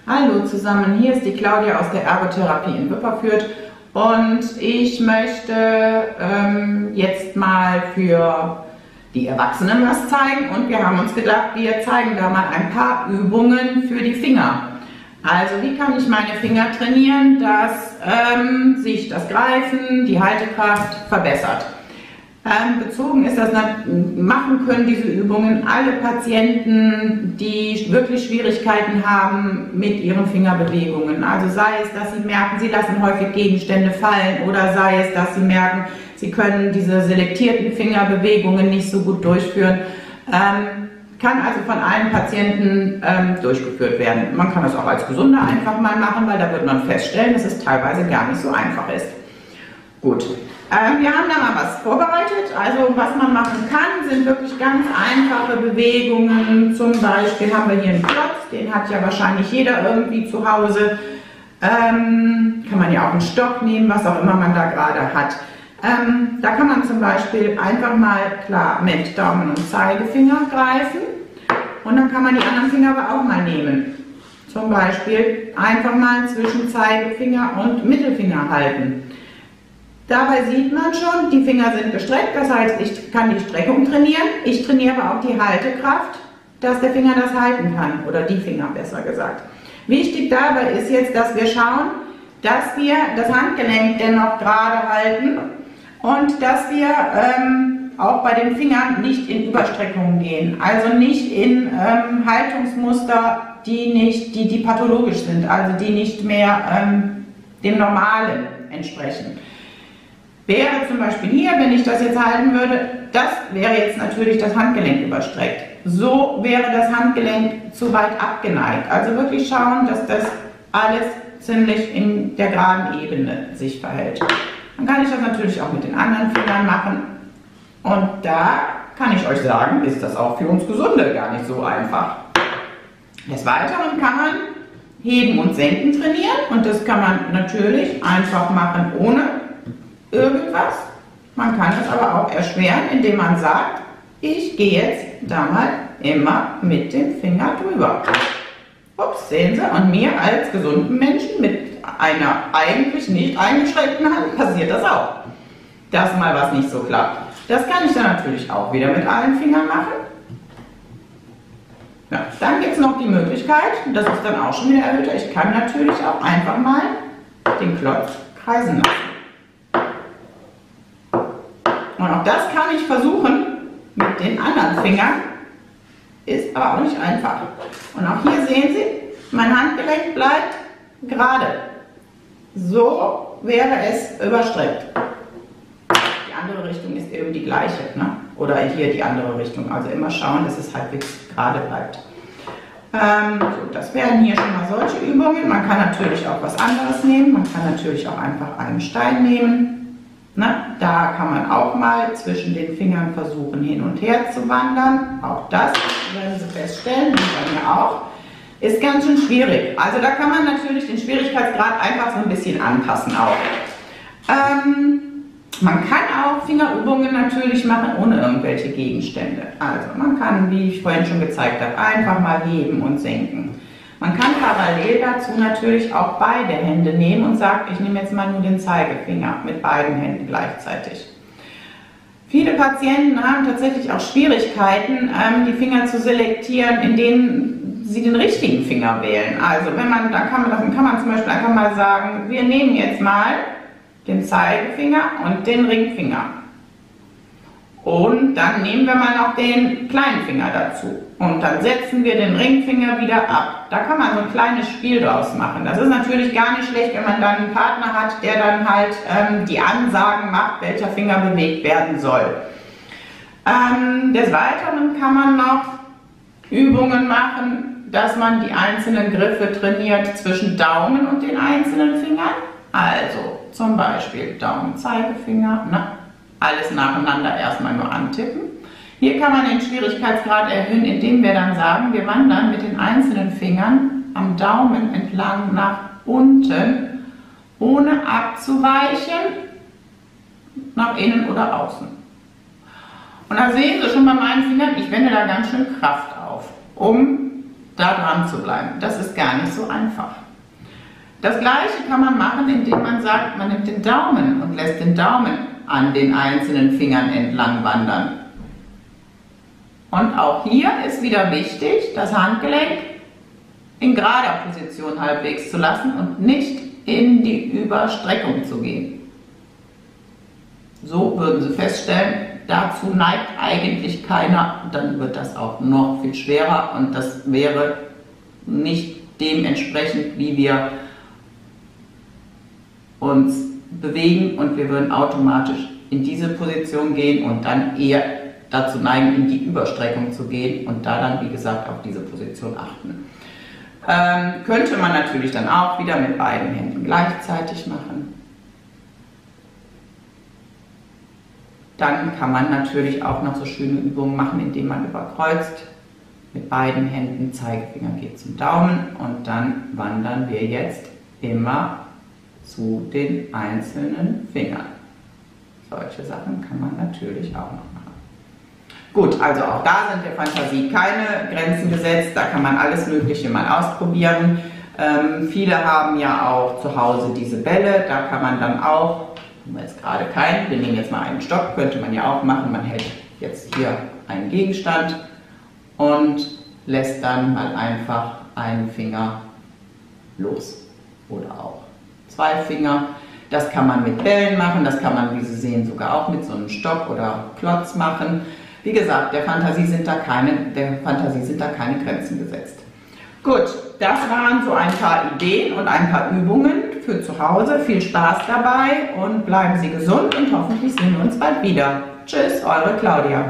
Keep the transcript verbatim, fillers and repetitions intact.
Hallo zusammen, hier ist die Claudia aus der Ergotherapie in Wipperfürth und ich möchte ähm, jetzt mal für die Erwachsenen was zeigen und wir haben uns gedacht, wir zeigen da mal ein paar Übungen für die Finger. Also wie kann ich meine Finger trainieren, dass ähm, sich das Greifen, die Haltekraft verbessert. Ähm, bezogen ist das, machen können diese Übungen alle Patienten, die wirklich Schwierigkeiten haben mit ihren Fingerbewegungen. Also sei es, dass sie merken, sie lassen häufig Gegenstände fallen oder sei es, dass sie merken, sie können diese selektierten Fingerbewegungen nicht so gut durchführen. Ähm, kann also von allen Patienten ähm, durchgeführt werden. Man kann das auch als Gesunder einfach mal machen, weil da wird man feststellen, dass es teilweise gar nicht so einfach ist. Gut. Ähm, wir haben da mal was vorbereitet, also was man machen kann, sind wirklich ganz einfache Bewegungen. Zum Beispiel haben wir hier einen Klotz, den hat ja wahrscheinlich jeder irgendwie zu Hause. Ähm, kann man ja auch einen Stock nehmen, was auch immer man da gerade hat. Ähm, da kann man zum Beispiel einfach mal klar mit Daumen und Zeigefinger greifen und dann kann man die anderen Finger aber auch mal nehmen. Zum Beispiel einfach mal zwischen Zeigefinger und Mittelfinger halten. Dabei sieht man schon, die Finger sind gestreckt, das heißt, ich kann die Streckung trainieren. Ich trainiere aber auch die Haltekraft, dass der Finger das halten kann, oder die Finger besser gesagt. Wichtig dabei ist jetzt, dass wir schauen, dass wir das Handgelenk dennoch gerade halten und dass wir ähm, auch bei den Fingern nicht in Überstreckungen gehen, also nicht in ähm, Haltungsmuster, die, nicht, die, die pathologisch sind, also die nicht mehr ähm, dem Normalen entsprechen. Wäre zum Beispiel hier, wenn ich das jetzt halten würde, das wäre jetzt natürlich das Handgelenk überstreckt. So wäre das Handgelenk zu weit abgeneigt. Also wirklich schauen, dass das alles ziemlich in der geraden Ebene sich verhält. Dann kann ich das natürlich auch mit den anderen Fingern machen. Und da kann ich euch sagen, ist das auch für uns Gesunde gar nicht so einfach. Des Weiteren kann man heben und senken trainieren. Und das kann man natürlich einfach machen ohne irgendwas. Man kann es aber auch erschweren, indem man sagt, ich gehe jetzt da mal immer mit dem Finger drüber. Ups, sehen Sie, und mir als gesunden Menschen mit einer eigentlich nicht eingeschränkten Hand passiert das auch, dass mal was nicht so klappt. Das kann ich dann natürlich auch wieder mit allen Fingern machen. Ja, dann gibt es noch die Möglichkeit, das ist dann auch schon wieder erhöhter, ich kann natürlich auch einfach mal den Klotz kreisen lassen. Und auch das kann ich versuchen mit den anderen Fingern, ist aber auch nicht einfach. Und auch hier sehen Sie, mein Handgelenk bleibt gerade. So wäre es überstreckt. Die andere Richtung ist eben die gleiche, ne? Oder hier die andere Richtung. Also immer schauen, dass es halbwegs gerade bleibt. Ähm, so, das wären hier schon mal solche Übungen. Man kann natürlich auch was anderes nehmen. Man kann natürlich auch einfach einen Stein nehmen. Na, da kann man auch mal zwischen den Fingern versuchen, hin und her zu wandern. Auch das werden Sie feststellen, wie bei mir auch, ist ganz schön schwierig. Also da kann man natürlich den Schwierigkeitsgrad einfach so ein bisschen anpassen auch. Ähm, man kann auch Fingerübungen natürlich machen ohne irgendwelche Gegenstände. Also man kann, wie ich vorhin schon gezeigt habe, einfach mal heben und senken. Man kann parallel dazu natürlich auch beide Hände nehmen und sagt, ich nehme jetzt mal nur den Zeigefinger mit beiden Händen gleichzeitig. Viele Patienten haben tatsächlich auch Schwierigkeiten, die Finger zu selektieren, in denen sie den richtigen Finger wählen. Also wenn man, dann kann man, dann kann man zum Beispiel einfach mal sagen, wir nehmen jetzt mal den Zeigefinger und den Ringfinger. Und dann nehmen wir mal noch den kleinen Finger dazu. Und dann setzen wir den Ringfinger wieder ab. Da kann man so ein kleines Spiel draus machen. Das ist natürlich gar nicht schlecht, wenn man dann einen Partner hat, der dann halt ähm, die Ansagen macht, welcher Finger bewegt werden soll. Ähm, des Weiteren kann man noch Übungen machen, dass man die einzelnen Griffe trainiert zwischen Daumen und den einzelnen Fingern. Also zum Beispiel Daumen, Zeigefinger, ne? Alles nacheinander erstmal nur antippen. Hier kann man den Schwierigkeitsgrad erhöhen, indem wir dann sagen, wir wandern mit den einzelnen Fingern am Daumen entlang nach unten, ohne abzuweichen, nach innen oder außen. Und da sehen Sie schon bei meinen Fingern, ich wende da ganz schön Kraft auf, um da dran zu bleiben. Das ist gar nicht so einfach. Das gleiche kann man machen, indem man sagt, man nimmt den Daumen und lässt den Daumen an den einzelnen Fingern entlang wandern. Und auch hier ist wieder wichtig, das Handgelenk in gerader Position halbwegs zu lassen und nicht in die Überstreckung zu gehen. So würden Sie feststellen, dazu neigt eigentlich keiner, dann wird das auch noch viel schwerer und das wäre nicht dementsprechend, wie wir uns bewegen, und wir würden automatisch in diese Position gehen und dann eher dazu neigen, in die Überstreckung zu gehen und da dann, wie gesagt, auf diese Position achten. Ähm, könnte man natürlich dann auch wieder mit beiden Händen gleichzeitig machen. Dann kann man natürlich auch noch so schöne Übungen machen, indem man überkreuzt mit beiden Händen, Zeigefinger geht zum Daumen und dann wandern wir jetzt immer zu den einzelnen Fingern. Solche Sachen kann man natürlich auch noch machen. Gut, also auch da sind der Fantasie keine Grenzen gesetzt, da kann man alles Mögliche mal ausprobieren. Ähm, viele haben ja auch zu Hause diese Bälle, da kann man dann auch, haben wir jetzt gerade keinen, wir nehmen jetzt mal einen Stock, könnte man ja auch machen, man hält jetzt hier einen Gegenstand und lässt dann mal einfach einen Finger los oder auch zwei Finger. Das kann man mit Bällen machen, das kann man, wie Sie sehen, sogar auch mit so einem Stock oder Klotz machen. Wie gesagt, der Fantasie sind da keine, der Fantasie sind da keine Grenzen gesetzt. Gut, das waren so ein paar Ideen und ein paar Übungen für zu Hause. Viel Spaß dabei und bleiben Sie gesund und hoffentlich sehen wir uns bald wieder. Tschüss, eure Claudia.